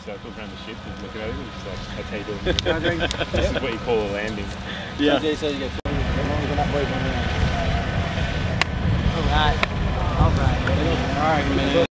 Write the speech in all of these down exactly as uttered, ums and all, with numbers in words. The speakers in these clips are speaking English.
circles around the ship and looking at him and just like, that's how you do it. This is what you call a landing. Yeah. So you get Alright. Alright. Alright, man.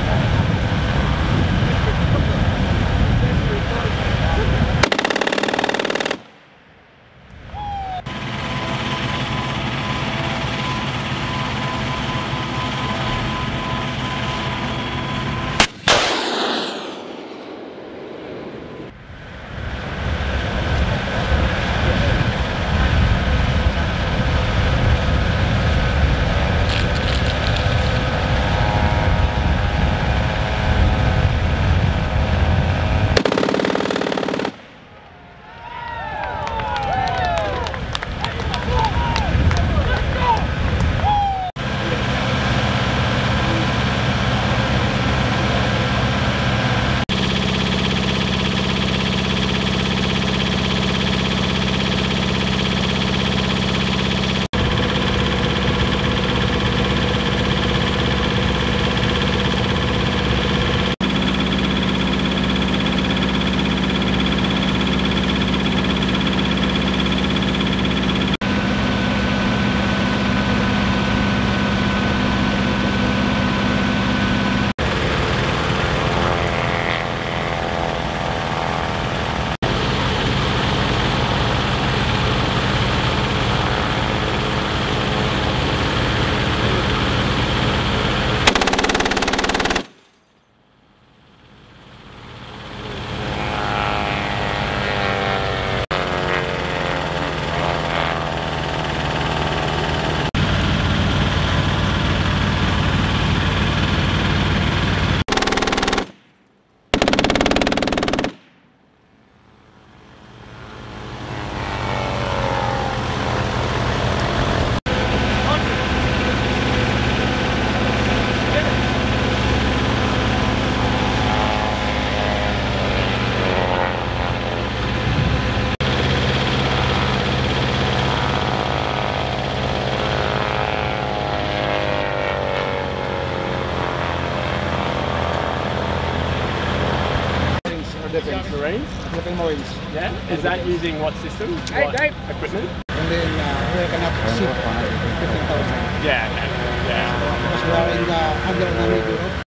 Marines? Flipping Marines. Yeah? Is that using what system? Hey, what Dave! Equipment? And then uh, we're gonna proceed fifteen thousand. Yeah, okay. Yeah. Because we are in the under Europe.